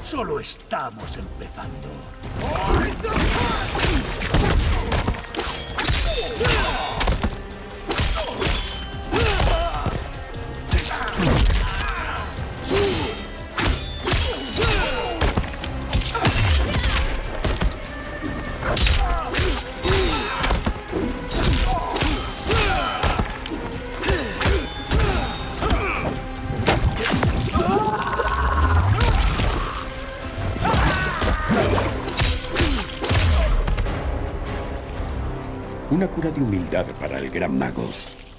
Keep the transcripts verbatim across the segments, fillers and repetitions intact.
Solo estamos empezando. Una cura de humildad para el gran mago.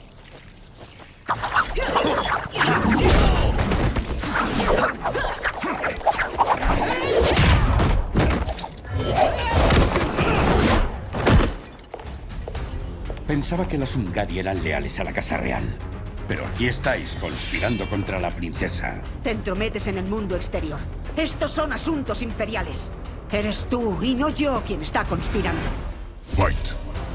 Pensaba que las Ungadi eran leales a la Casa Real. Pero aquí estáis conspirando contra la princesa. Te entrometes en el mundo exterior. Estos son asuntos imperiales. Eres tú y no yo quien está conspirando. Fight.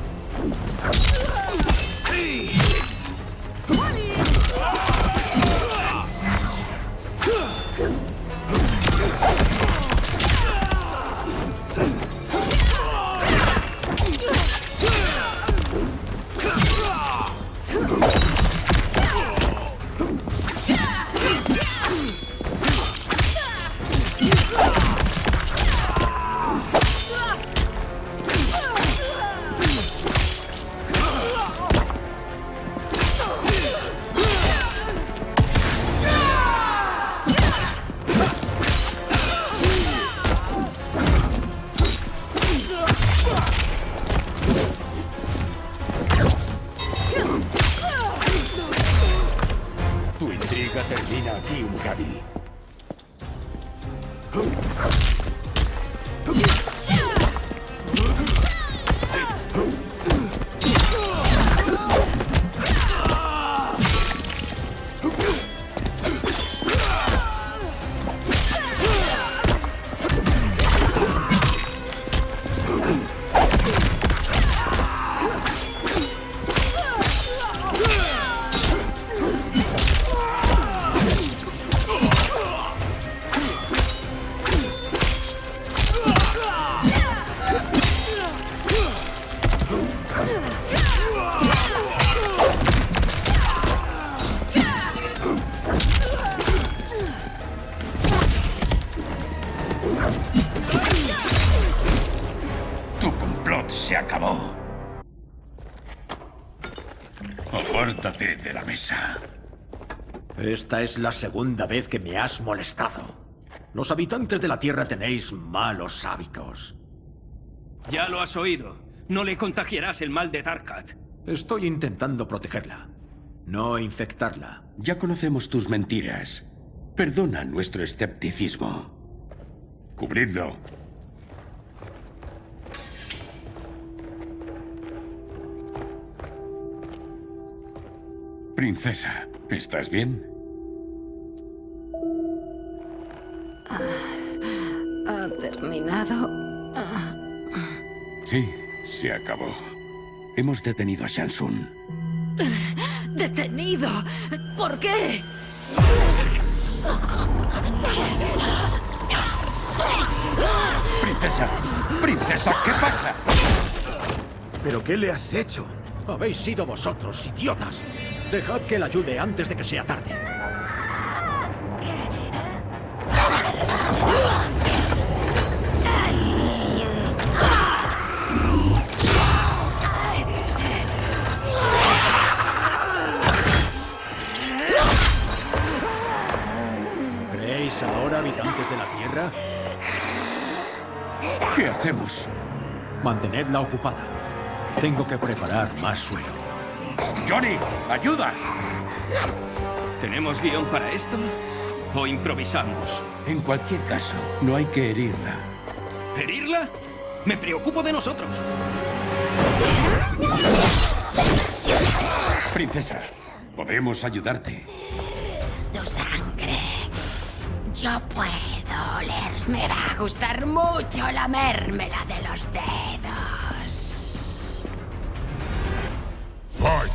Tu intriga termina aquí, Ungadi. Tu complot se acabó. Apártate de la mesa. Esta es la segunda vez que me has molestado. Los habitantes de la Tierra tenéis malos hábitos. Ya lo has oído. No le contagiarás el mal de Darkat. Estoy intentando protegerla, no infectarla. Ya conocemos tus mentiras. Perdona nuestro escepticismo. Cubridlo. Princesa, ¿estás bien? ¿Ha terminado? Sí, se acabó. Hemos detenido a Shansun. ¿Detenido? ¿Por qué? ¡Princesa! ¡Princesa! ¿Qué pasa? ¿Pero qué le has hecho? Habéis sido vosotros, idiotas. Dejad que la ayude antes de que sea tarde. ¿Creéis ahora, habitantes de la Tierra? ¿Qué hacemos? Mantenedla ocupada. Tengo que preparar más suero. ¡Johnny! ¡Ayuda! ¿Tenemos guión para esto? ¿O improvisamos? En cualquier caso, no hay que herirla. ¿Herirla? Me preocupo de nosotros. Princesa, podemos ayudarte. Tu sangre. Yo puedo oler. Me va a gustar mucho lamérmela de los dedos. Fight.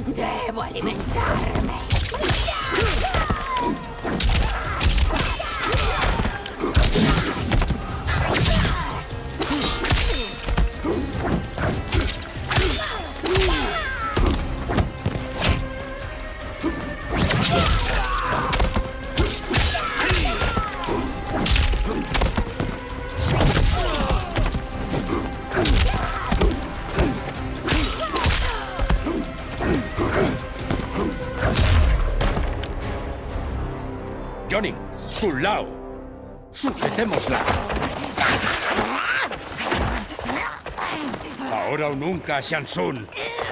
Debo alimentarme. Johnny, Kung Lao, sujetémosla. Ahora o nunca, Shang Tsung.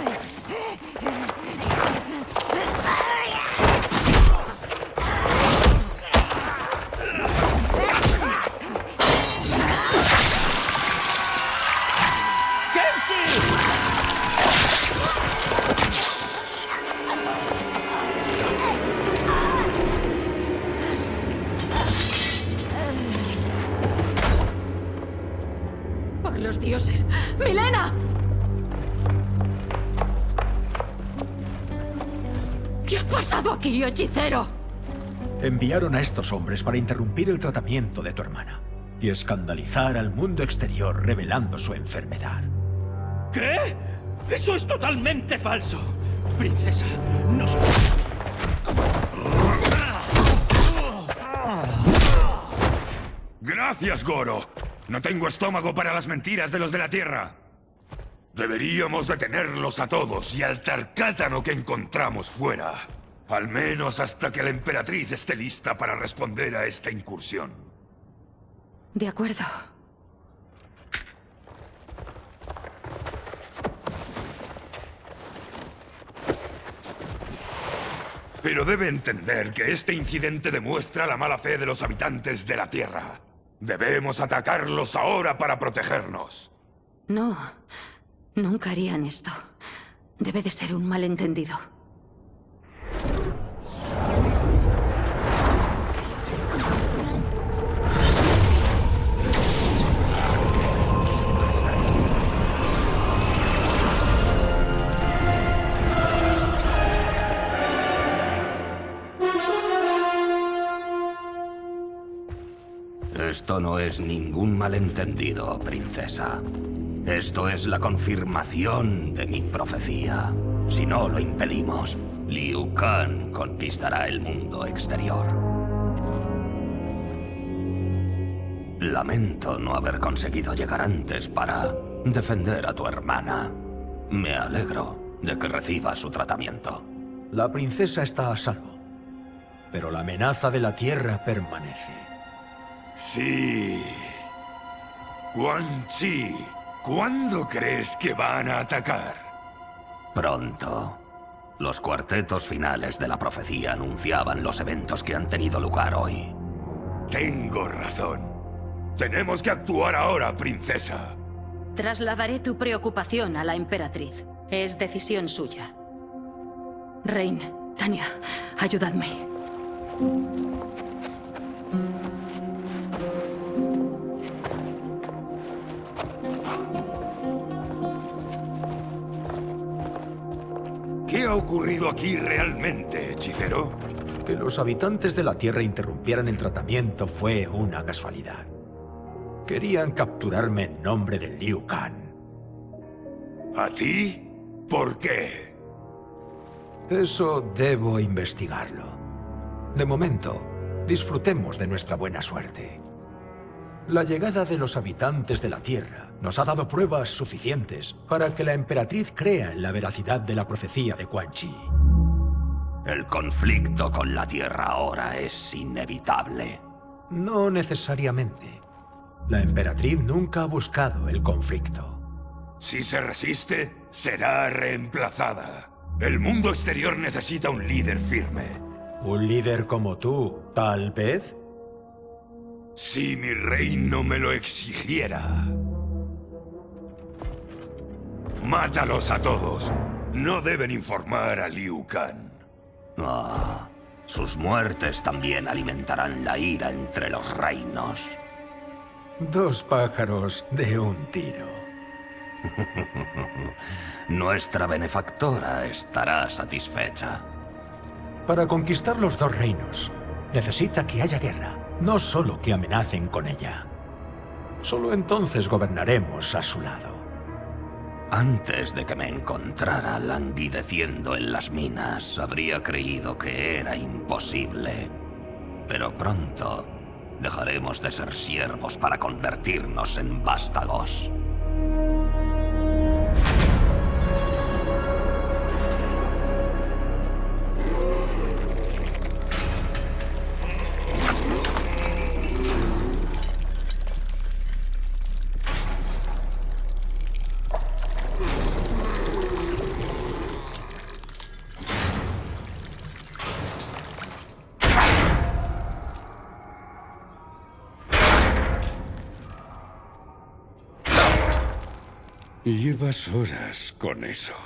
¡Por los dioses! ¡Milena! ¿Qué ha pasado aquí, hechicero? Enviaron a estos hombres para interrumpir el tratamiento de tu hermana y escandalizar al mundo exterior revelando su enfermedad. ¿Qué? ¡Eso es totalmente falso! Princesa, no soy... Gracias, Goro. No tengo estómago para las mentiras de los de la Tierra. Deberíamos detenerlos a todos y al Tarkátano que encontramos fuera. Al menos hasta que la Emperatriz esté lista para responder a esta incursión. De acuerdo. Pero debe entender que este incidente demuestra la mala fe de los habitantes de la Tierra. Debemos atacarlos ahora para protegernos. No, nunca harían esto. Debe de ser un malentendido. Esto no es ningún malentendido, princesa. Esto es la confirmación de mi profecía. Si no lo impedimos, Liu Kang conquistará el mundo exterior. Lamento no haber conseguido llegar antes para defender a tu hermana. Me alegro de que reciba su tratamiento. La princesa está a salvo, pero la amenaza de la Tierra permanece. Sí. Quan Chi, ¿cuándo crees que van a atacar? Pronto. Los cuartetos finales de la profecía anunciaban los eventos que han tenido lugar hoy. Tengo razón. Tenemos que actuar ahora, princesa. Trasladaré tu preocupación a la Emperatriz. Es decisión suya. Rain, Tanya, ayudadme. ¿Qué ha ocurrido aquí realmente, hechicero? Que los habitantes de la Tierra interrumpieran el tratamiento fue una casualidad. Querían capturarme en nombre de Liu Kang. ¿A ti? ¿Por qué? Eso debo investigarlo. De momento, disfrutemos de nuestra buena suerte. La llegada de los habitantes de la Tierra nos ha dado pruebas suficientes para que la Emperatriz crea en la veracidad de la profecía de Quan Chi. El conflicto con la Tierra ahora es inevitable. No necesariamente. La Emperatriz nunca ha buscado el conflicto. Si se resiste, será reemplazada. El mundo exterior necesita un líder firme. ¿Un líder como tú, tal vez? Si mi reino me lo exigiera. Mátalos a todos. No deben informar a Liu Kang. Ah, sus muertes también alimentarán la ira entre los reinos. Dos pájaros de un tiro. Nuestra benefactora estará satisfecha. Para conquistar los dos reinos, necesita que haya guerra, no solo que amenacen con ella. Solo entonces gobernaremos a su lado. Antes de que me encontrara languideciendo en las minas, habría creído que era imposible. Pero pronto dejaremos de ser siervos para convertirnos en vástagos. Llevas horas con eso.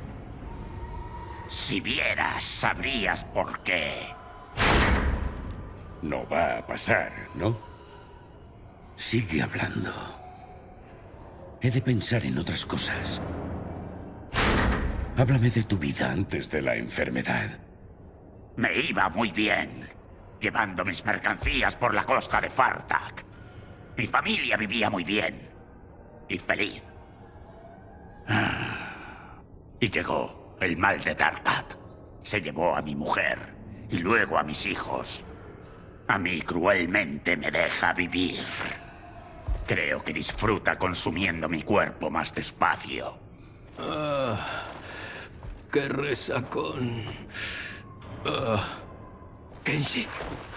Si vieras, sabrías por qué. No va a pasar, ¿no? Sigue hablando. He de pensar en otras cosas. Háblame de tu vida antes de la enfermedad. Me iba muy bien, llevando mis mercancías por la costa de Fartak. Mi familia vivía muy bien y feliz. Y llegó el mal de Tarkat. Se llevó a mi mujer y luego a mis hijos. A mí cruelmente me deja vivir. Creo que disfruta consumiendo mi cuerpo más despacio. Ah, qué resacón. Ah, Kenshi.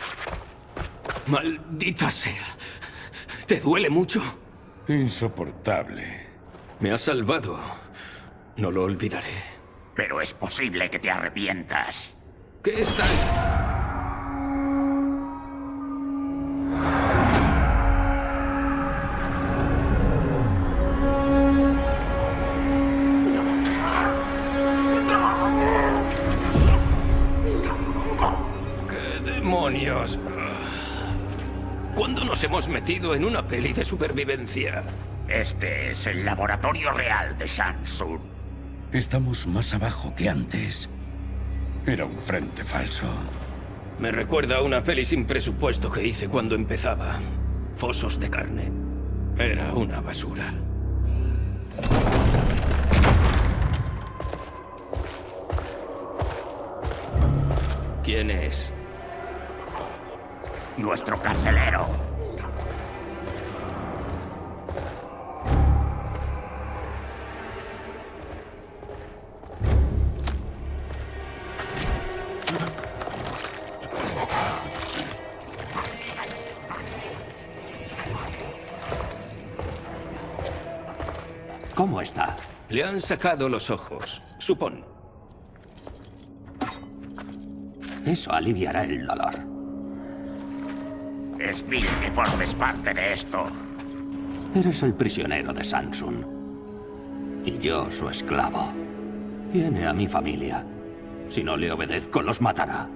Maldita sea. ¿Te duele mucho? Insoportable. Me has salvado. No lo olvidaré. Pero es posible que te arrepientas. ¿Qué estás...? ¿Qué demonios? ¿Cuándo nos hemos metido en una peli de supervivencia? Este es el laboratorio real de Shansun. Estamos más abajo que antes. Era un frente falso. Me recuerda a una peli sin presupuesto que hice cuando empezaba. Fosos de carne. Era una basura. ¿Quién es? Nuestro carcelero. ¿Cómo está? Le han sacado los ojos, supón. Eso aliviará el dolor. Es vil que formes parte de esto. Eres el prisionero de Shansun. Y yo su esclavo. Tiene a mi familia. Si no le obedezco, los matará.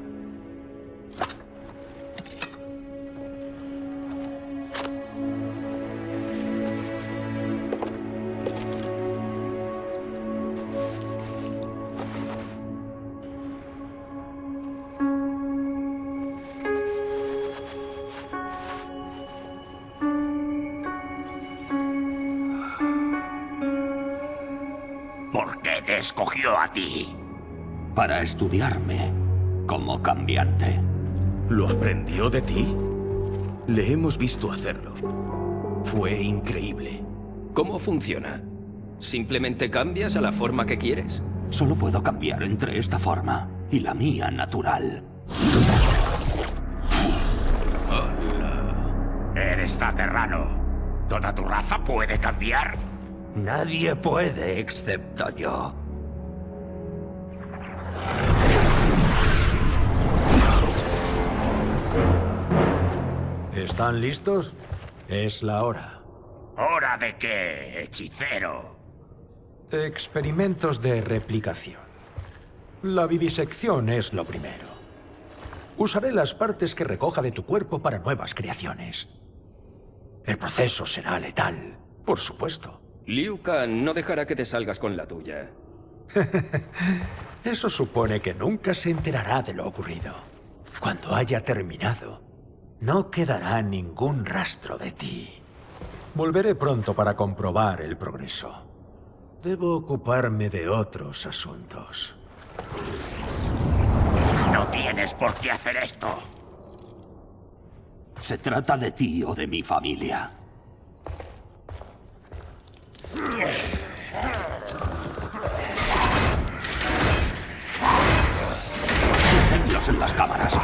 ¿Por qué te escogió a ti? Para estudiarme como cambiante. ¿Lo aprendió de ti? Le hemos visto hacerlo. Fue increíble. ¿Cómo funciona? ¿Simplemente cambias a la forma que quieres? Solo puedo cambiar entre esta forma y la mía natural. Hola. Eres Taterrano. ¿Toda tu raza puede cambiar? Nadie puede excepto yo. ¿Están listos? Es la hora. ¿Hora de qué, hechicero? Experimentos de replicación. La vivisección es lo primero. Usaré las partes que recoja de tu cuerpo para nuevas creaciones. El proceso será letal, por supuesto. Liu Kang no dejará que te salgas con la tuya. Eso supone que nunca se enterará de lo ocurrido. Cuando haya terminado, no quedará ningún rastro de ti. Volveré pronto para comprobar el progreso. Debo ocuparme de otros asuntos. No tienes por qué hacer esto. ¿Se trata de ti o de mi familia? Incendios en las cámaras.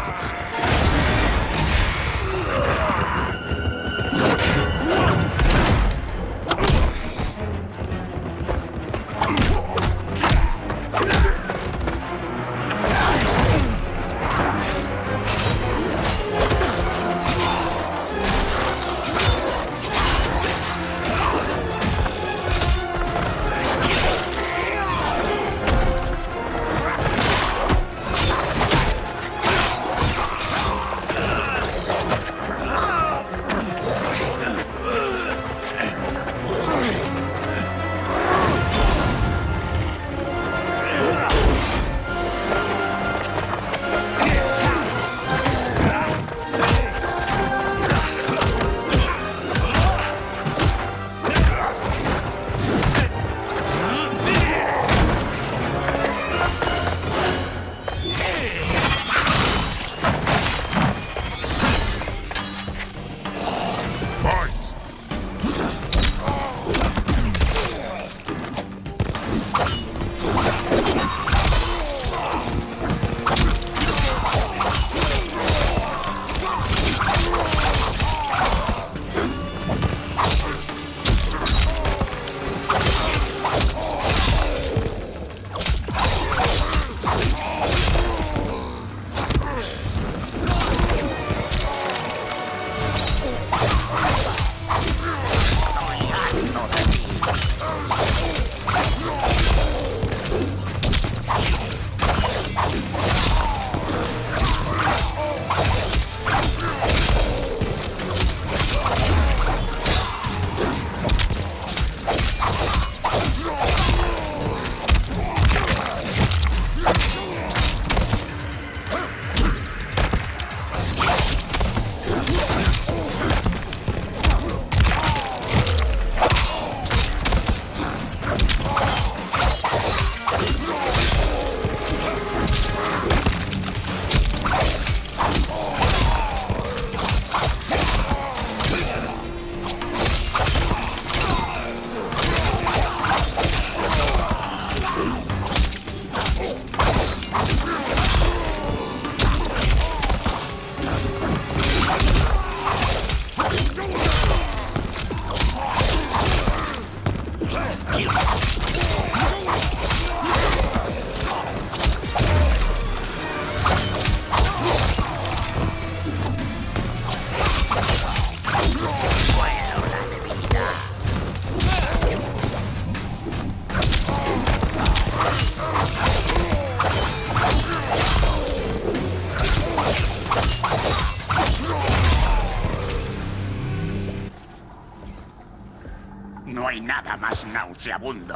No hay nada más nauseabundo.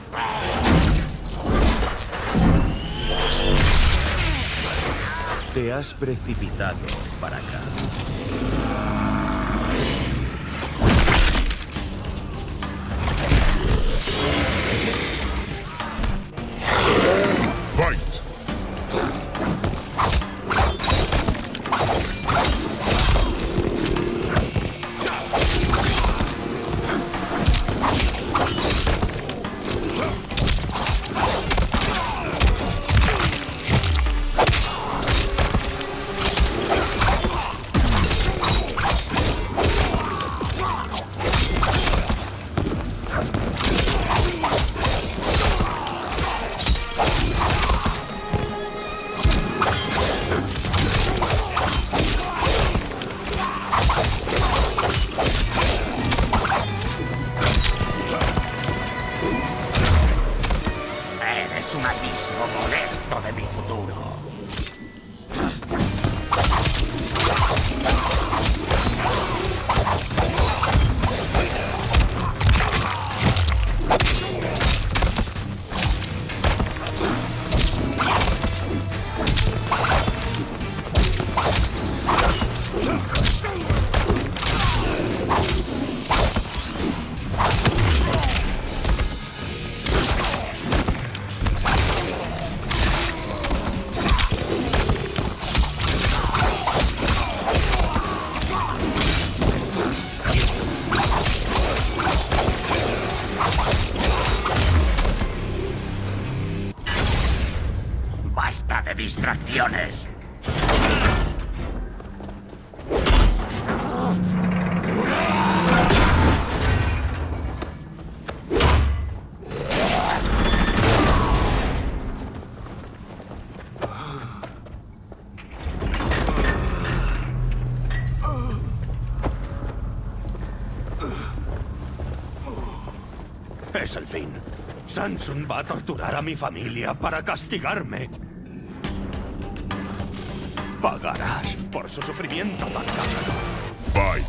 Te has precipitado para acá. Fight! distracciones. Es el fin. Samson va a torturar a mi familia para castigarme. Pagarás por su sufrimiento tan caro. Fight.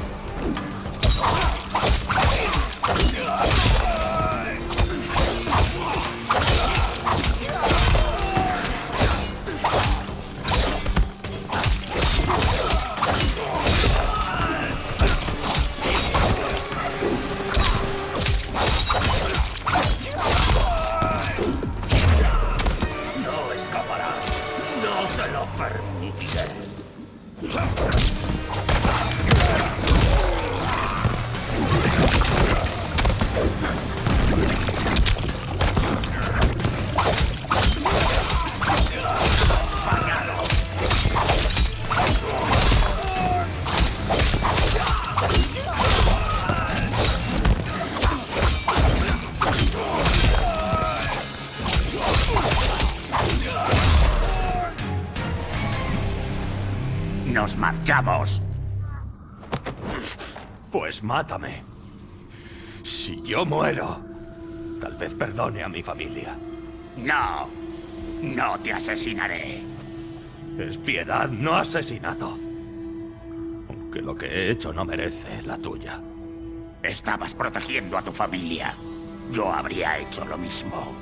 No escaparás. No te lo permitiré. Nos marchamos. Pues mátame. Si yo muero, tal vez perdone a mi familia. No. No te asesinaré. Es piedad, no asesinato. Aunque lo que he hecho no merece la tuya. Estabas protegiendo a tu familia. Yo habría hecho lo mismo.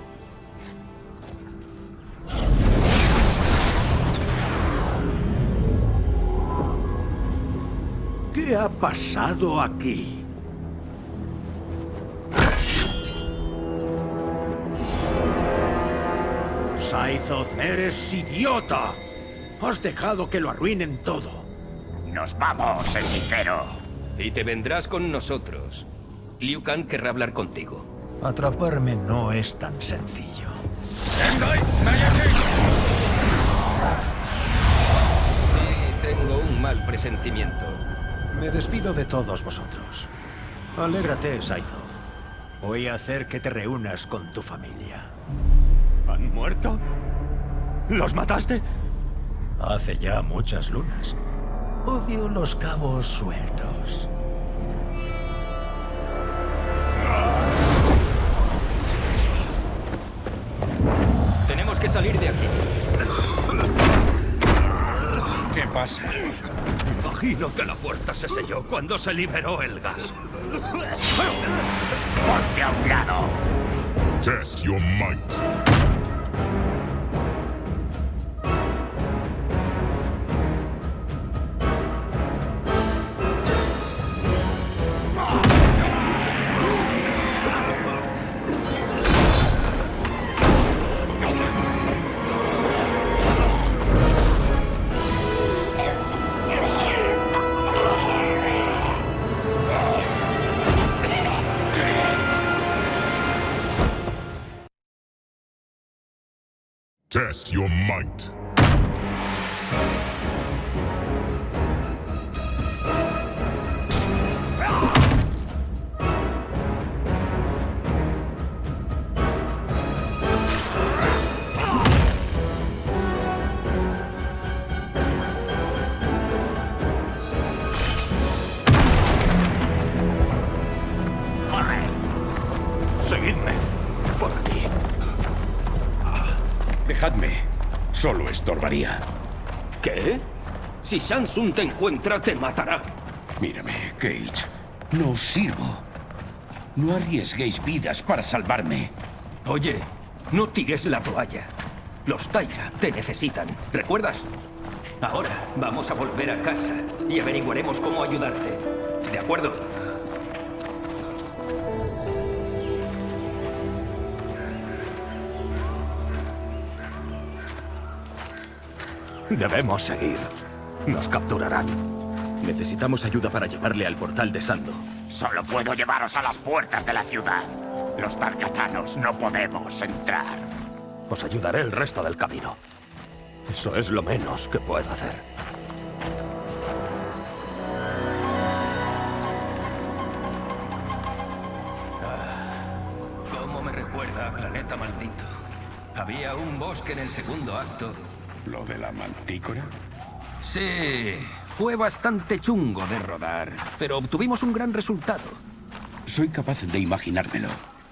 ¿Qué ha pasado aquí? Saizoth, eres idiota. Has dejado que lo arruinen todo. Nos vamos, hechicero. Y te vendrás con nosotros. Liu Kang querrá hablar contigo. Atraparme no es tan sencillo. Sí, tengo un mal presentimiento. Me despido de todos vosotros. Alégrate, Saizoth. Voy a hacer que te reúnas con tu familia. ¿Han muerto? ¿Los mataste? Hace ya muchas lunas. Odio los cabos sueltos. Tenemos que salir de aquí. ¿Qué pasa? Imagino que la puerta se selló cuando se liberó el gas. Ponte a un lado. Test your might. Test your might. Corre. Seguidme. Por aquí. Dejadme. Solo estorbaría. ¿Qué? Si Shang Tsung te encuentra, te matará. Mírame, Cage. No os sirvo. No arriesguéis vidas para salvarme. Oye, no tires la toalla. Los Taiga te necesitan, ¿recuerdas? Ahora vamos a volver a casa y averiguaremos cómo ayudarte. ¿De acuerdo? Debemos seguir. Nos capturarán. Necesitamos ayuda para llevarle al portal de Sando. Solo puedo llevaros a las puertas de la ciudad. Los tarkatanos no podemos entrar. Os ayudaré el resto del camino. Eso es lo menos que puedo hacer. Ah, ¿cómo me recuerda a Planeta Maldito? Había un bosque en el segundo acto. ¿Lo de la mantícora? Sí, fue bastante chungo de rodar, pero obtuvimos un gran resultado. Soy capaz de imaginármelo.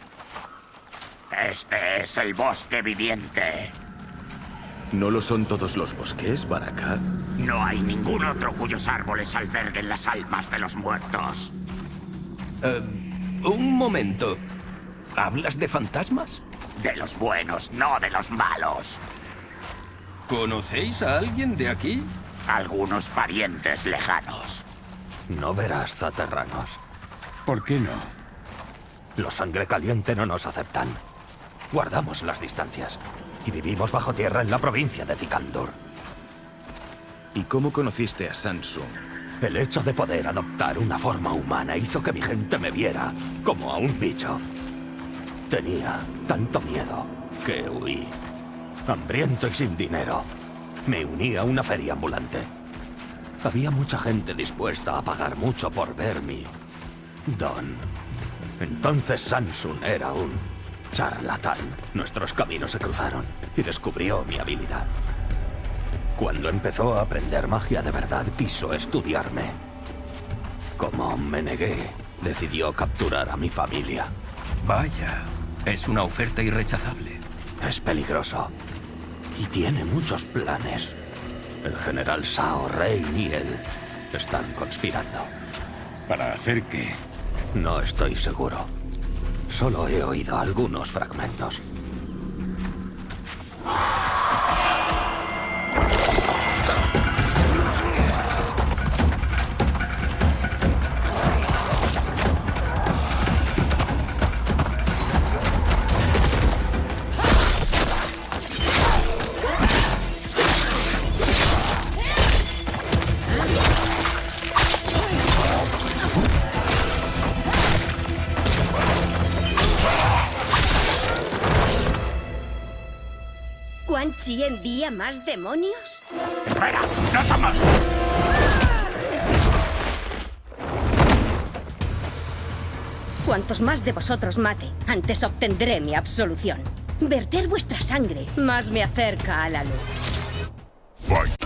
Este es el bosque viviente. ¿No lo son todos los bosques, Baraka? No hay ningún otro cuyos árboles alberguen las almas de los muertos. Uh, un momento. ¿Hablas de fantasmas? De los buenos, no de los malos. ¿Conocéis a alguien de aquí? Algunos parientes lejanos. No verás, zaterranos. ¿Por qué no? Los sangre caliente no nos aceptan. Guardamos las distancias. Y vivimos bajo tierra en la provincia de Zikandur. ¿Y cómo conociste a Sansum? El hecho de poder adoptar una forma humana hizo que mi gente me viera como a un bicho. Tenía tanto miedo que huí. Hambriento y sin dinero, me uní a una feria ambulante. Había mucha gente dispuesta a pagar mucho por ver mi don. Entonces Sansum era un charlatán. Nuestros caminos se cruzaron y descubrió mi habilidad. Cuando empezó a aprender magia de verdad, quiso estudiarme. Como me negué, decidió capturar a mi familia. Vaya, es una oferta irrechazable. Es peligroso y tiene muchos planes. El general Shao Rein y él están conspirando. ¿Para hacer qué? No estoy seguro. Solo he oído algunos fragmentos. ¿Quan Chi envía más demonios? ¡Espera! ¡No somos! Cuantos más de vosotros mate, antes obtendré mi absolución. Verter vuestra sangre más me acerca a la luz. Fight.